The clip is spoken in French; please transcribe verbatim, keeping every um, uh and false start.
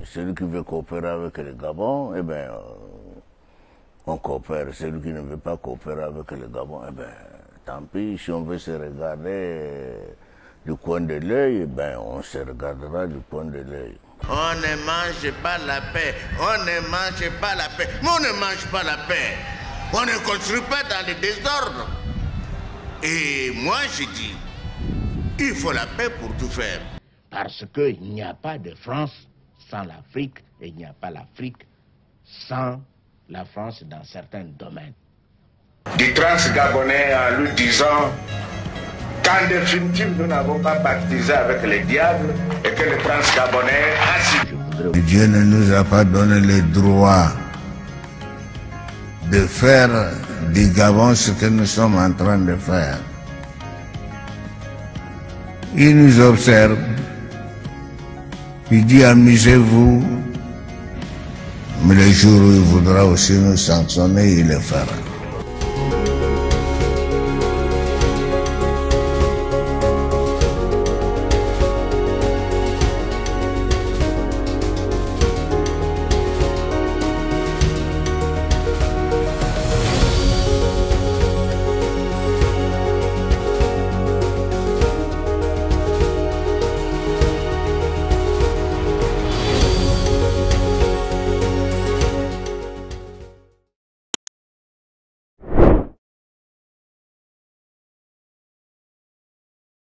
celui qui veut coopérer avec le Gabon, eh bien, on coopère. Celui qui ne veut pas coopérer avec le Gabon, eh bien, tant pis. Si on veut se regarder du coin de l'œil, eh bien, on se regardera du coin de l'œil. On ne mange pas la paix, on ne mange pas la paix, mais on ne mange pas la paix. On ne construit pas dans le désordre. Et moi, je dis, il faut la paix pour tout faire. Parce qu'il n'y a pas de France sans l'Afrique, et il n'y a pas l'Afrique sans la France dans certains domaines. Du trans-gabonais en lui disant qu'en définitive, nous n'avons pas baptisé avec le diable et que le trans-gabonais a su. Dieu ne nous a pas donné le droit de faire du Gabon ce que nous sommes en train de faire. Il nous observe, il dit amusez-vous, mais le jour où il voudra aussi nous sanctionner, il le fera.